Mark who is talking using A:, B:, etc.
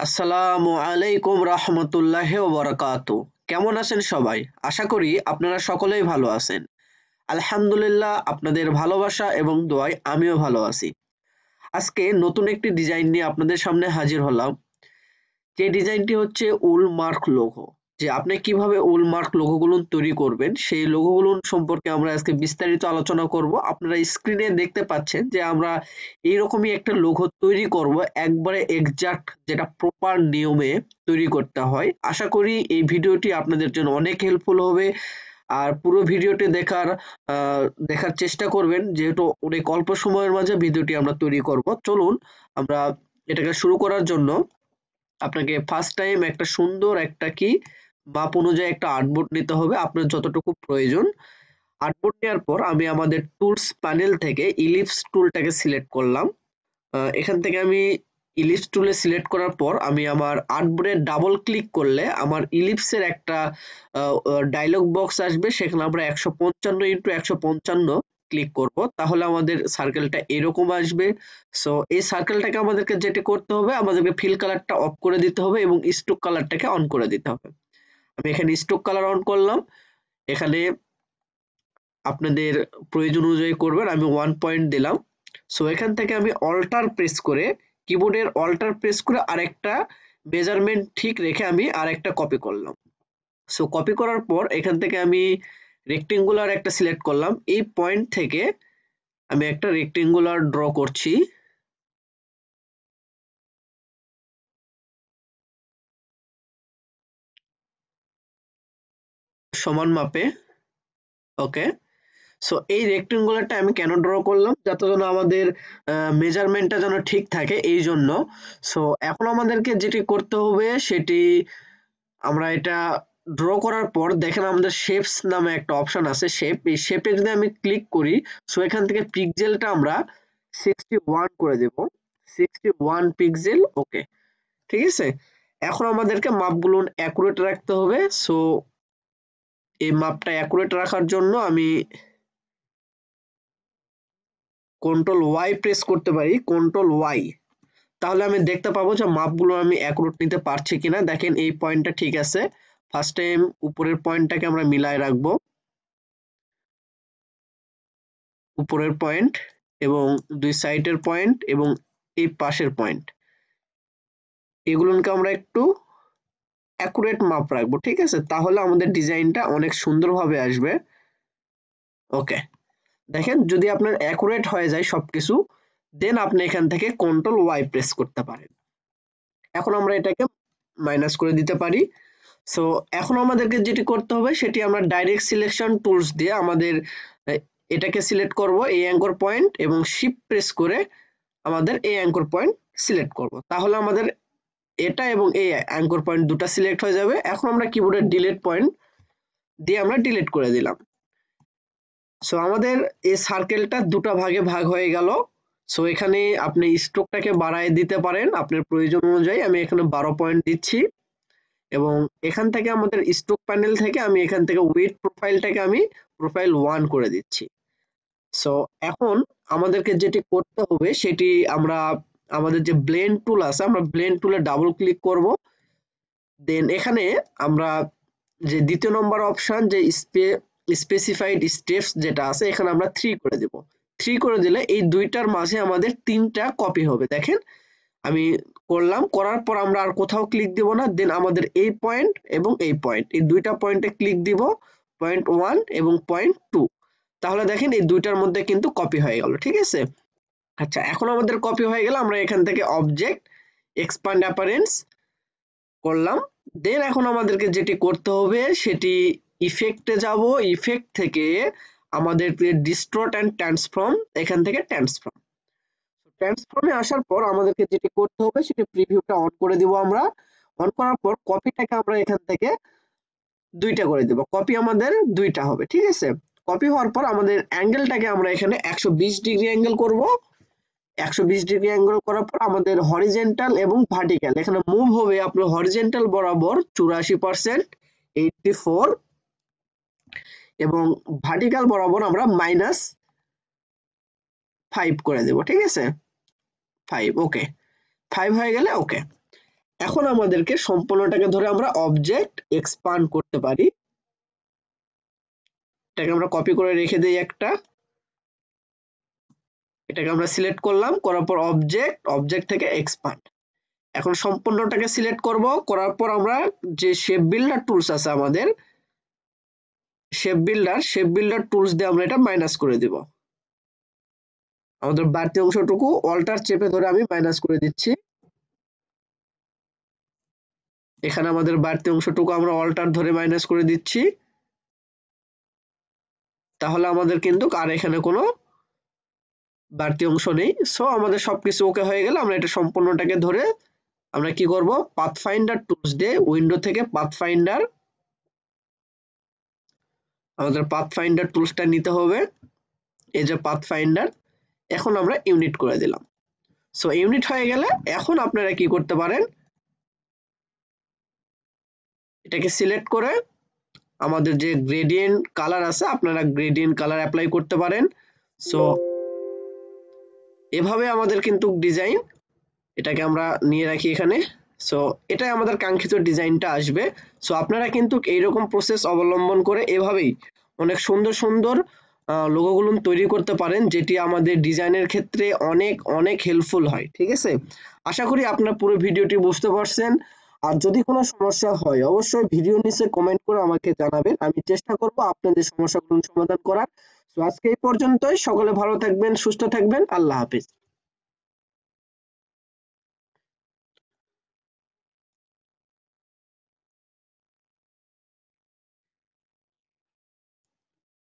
A: আসসালামু আলাইকুম রহমতুল্লাহি ওয়া বারাকাতু। কেমন আছেন সবাই? আশা করি আপনারা সকলেই ভালো আছেন। আলহামদুলিল্লাহ, আপনাদের ভালোবাসা এবং দোয়ায় আমিও ভালো আছি। আজকে নতুন একটি ডিজাইন নিয়ে আপনাদের সামনে হাজির হলাম। যে ডিজাইনটি হচ্ছে উল মার্ক লোগো। যে আপনি কিভাবে উল মার্ক লোগোগুলো তৈরি করবেন সেই লোগোগুলো সম্পর্কে আমরা আজকে বিস্তারিত আলোচনা করব। আপনারা স্ক্রিনে দেখতে পাচ্ছেন যে আমরা এইরকমই একটা লোগো তৈরি করব, একবারে এক্সাক্ট যেটা প্রপার নিয়মে তৈরি করতে হয়। আশা করি এই ভিডিওটি আপনাদের জন্য অনেক হেল্পফুল হবে। আর পুরো ভিডিওটি দেখার চেষ্টা করবেন, যেহেতু অনেক অল্প সময়ের মাঝে ভিডিওটি আমরা তৈরি করব। চলুন আমরা এটাকে শুরু করার জন্য আপনাকে ফার্স্ট টাইম একটা সুন্দর একটা মাপ অনুযায়ী একটা আর্টবোর্ড নিতে হবে, আপনার যতটুকু প্রয়োজন। আর্টবোর্ড নেওয়ার পর আমি আমাদের টুলস প্যানেল থেকে ইলিপস টুলটাকে সিলেক্ট করলাম। এখান থেকে আমি ইলিপস টুলে সিলেক্ট করার পর আমি আমার আর্টবোর্ডে ডাবল ক্লিক করলে আমার ইলিপসের একটা ডায়লগ বক্স আসবে। সেখানে আমরা 155x155 ক্লিক করব, তাহলে আমাদের সার্কেলটা এরকম আসবে। সো এই সার্কেলটাকে আমাদেরকে যেটা করতে হবে, আমাদেরকে ফিল কালারটা অফ করে দিতে হবে এবং স্ট্রোক কালারটাকে অন করে দিতে হবে। আমি এখানে স্ট্রোক কালার অন করলাম। এখানে আপনাদের প্রয়োজন অনুযায়ী করবেন। আমি 1 পয়েন্ট দিলাম। সো এখান থেকে আমি অল্টার প্রেস করে, কিবোর্ডের অল্টার প্রেস করে আরেকটা মেজারমেন্ট ঠিক রেখে আমি আরেকটা কপি করলাম। সো কপি করার পর এখান থেকে আমি রেক্টেঙ্গুলার একটা সিলেক্ট করলাম। এই পয়েন্ট থেকে আমি একটা রেক্টেঙ্গুলার ড্র করছি। সমান মাপে। ওকে। সো এই রেক্টেঙ্গুলারটা আমি কেন ড্র করলাম, যাতে যেন আমাদের মেজারমেন্টটা যেন ঠিক থাকে, এই জন্য। সো এখন আমাদেরকে যেটি করতে হবে সেটি, আমরা এটা ড্র করার পর দেখেন আমাদের শেপস নামে একটা অপশন আছে, শেপ। এই শেপে যদি আমি ক্লিক করি, সো এখান থেকে পিক্সেলটা আমরা 61 করে দেব। 61 পিক্সেল। ওকে, ঠিক আছে। এখন আমাদেরকে মাপগুলো অ্যাকুরেট রাখতে হবে। সো এই মাপটা অ্যাকুরেট রাখার জন্য আমি কন্ট্রোল ওয়াই প্রেস করতে পারি, কন্ট্রোল ওয়াই। তাহলে আমি দেখতে পাবো যে মাপগুলো আমি অ্যাকুরেট নিতে পারছি কিনা। দেখেন এই পয়েন্টটা ঠিক আছে। ফার্স্ট টাইম উপরের পয়েন্টটাকে আমরা মিলায় রাখবো, উপরের পয়েন্ট এবং দুই সাইডের পয়েন্ট এবং এই পাশের পয়েন্ট, এগুলোকে আমরা একটু অ্যাকুরেট মাপ রাখবো, ঠিক আছে। তাহলে আমাদের ডিজাইনটা অনেক সুন্দরভাবে আসবে। ওকে, দেখেন যদি আপনার অ্যাকুরেট হয়ে যায় সবকিছু, দেন আপনি এখান থেকে কন্ট্রোল ওয়াই প্রেস করতে পারেন। এখন আমরা এটাকে মাইনাস করে দিতে পারি। সো এখন আমাদেরকে যেটি করতে হবে সেটি আমরা ডাইরেক্ট সিলেকশন টুলস দিয়ে আমাদের এটাকে সিলেক্ট করব, এই অ্যাঙ্কর পয়েন্ট, এবং শিফট প্রেস করে আমাদের এই অ্যাঙ্কর পয়েন্ট সিলেক্ট করব। তাহলে আমাদের এটা এবং এই অ্যাঙ্কর পয়েন্ট দুটো সিলেক্ট হয়ে যাবে। এখন আমরা কিবোর্ডের ডিলিট পয়েন্ট দিয়ে আমরা ডিলিট করে দিলাম। সো আমাদের এই সার্কেলটা দুটো ভাগে ভাগ হয়ে গেল। সো এখানে আপনি স্ট্রোকটাকে বাড়ায় দিতে পারেন আপনার প্রয়োজন অনুযায়ী। আমি এখানে 12 পয়েন্ট দিচ্ছি এবং এখান থেকে আমাদের স্ট্রোক প্যানেল থেকে আমি এখান থেকে উইডথ প্রোফাইলটাকে আমি প্রোফাইল 1 করে দিচ্ছি। সো এখন আমাদেরকে যেটি করতে হবে সেটি, আমরা আমাদের যে ব্লেন্ড টুল আছে, আমরা ব্লেন্ড টুলে ডাবল ক্লিক করব। দেন এখানে আমরা যে দ্বিতীয় নম্বর অপশন, যে স্পেসিফাইড স্টেপস যেটা আছে, এখানে আমরা 3 করে দেব। 3 করে দিলে এই দুইটার মাঝে আমাদের 3টা কপি হবে। দেখেন আমি করলাম, করার পর আমরা আর কোথাও ক্লিক দিব না। দেন আমাদের এই পয়েন্ট এবং এই পয়েন্ট, এই দুইটা পয়েন্টে ক্লিক দিব, পয়েন্ট 1 এবং পয়েন্ট 2। তাহলে দেখেন এই দুইটার মধ্যে কিন্তু কপি হয়ে গেল, ঠিক আছে। আচ্ছা, এখন আমাদের কপি হয়ে গেল। আমরা এখান থেকে অবজেক্ট এক্সপ্যান্ড অ্যাপারেন্স করলাম। দেন এখন আমাদেরকে যেটি করতে হবে সেটি ইফেক্টে যাব। ইফেক্ট থেকে আমাদের ডিস্টর্ট অ্যান্ড ট্রান্সফর্ম, এখান থেকে ট্রান্সফর্মে আসার পর আমাদেরকে যেটি করতে হবে সেটি প্রিভিউটা অন করে দিব। আমরা অন করার পর কপিটাকে আমরা এখান থেকে 2টা করে দেব। কপি আমাদের 2টা হবে, ঠিক আছে। কপি হওয়ার পর আমাদের অ্যাঙ্গেলটাকে আমরা এখানে 120 ডিগ্রি অ্যাঙ্গেল করব। 120 ডিগ্রি অ্যাঙ্গেল করার পর আমাদের হরিজেন্টাল এবং ভার্টিক্যাল এখানে মুভ হবে। আপনার হরিজেন্টাল বরাবর 84%, 84, এবং ভার্টিক্যাল বরাবর আমরা -5 করে দেব, ঠিক আছে। 5, ওকে। 5 হয়ে গেলে ওকে। এখন আমাদেরকে সম্পূর্ণটাকে ধরে আমরা অবজেক্ট এক্সপান্ড করতে পারি। এটাকে আমরা কপি করে রেখে দিই একটা, এটাকে আমরা সিলেক্ট করলাম, করার পর অবজেক্ট থেকে এক্সপান্ড। এখন সম্পূর্ণটাকে সিলেক্ট করব, করার পর আমরা যে শেপ বিল্ডার টুলস আছে আমাদের, শেপ বিল্ডার টুলস দিয়ে আমরা এটা মাইনাস করে দিব। আমাদের বাড়তি অংশটুকু অল্টার চেপে ধরে আমি মাইনাস করে দিচ্ছি। এখানে আমাদের বাড়তি অংশটুকু আমরা অল্টার ধরে মাইনাস করে দিচ্ছি। তাহলে আমাদের কিন্তু আর এখানে কোনো বাড়তি অংশ নেই। সো আমাদের সবকিছু ওকে হয়ে গেলে আমরা এটা সম্পূর্ণটাকে ধরে আমরা কি করব, পাথফাইন্ডার টুলস দিয়ে উইন্ডো থেকে আমাদের পাথফাইন্ডার টুলসটা নিতে হবে। এই যে পাথফাইন্ডার, এখন আমরা ইউনিট করে দিলাম। সো ইউনিট হয়ে গেলে এখন আপনারা কি করতে পারেন, এটাকে সিলেক্ট করে আমাদের যে গ্রেডিয়েন্ট কালার আছে আপনারা গ্রেডিয়েন্ট কালার অ্যাপ্লাই করতে পারেন। সো এভাবে আমাদের কিন্তু ডিজাইন, এটাকে আমরা নিয়ে রাখি এখানে। সো এটাই আমাদের কাঙ্ক্ষিত ডিজাইনটা আসবে। সো আপনারা কিন্তু এইরকম প্রসেস অবলম্বন করে এভাবেই অনেক সুন্দর সুন্দর লোগোগুলো তৈরি করতে পারেন, যেটি আমাদের ডিজাইনের ক্ষেত্রে অনেক অনেক হেল্পফুল হয়। ঠিক আছে, আশা করি আপনার পুরো ভিডিওটি বুঝতে পারছেন। আর যদি কোনো সমস্যা হয় অবশ্যই ভিডিও নিচে কমেন্ট করে আমাকে জানাবেন, আমি চেষ্টা করব আপনাদের সমস্যাগুলো সমাধান করার। তো আজকে এই পর্যন্তই, সকলে ভালো থাকবেন, সুস্থ থাকবেন, আল্লাহ হাফেজ।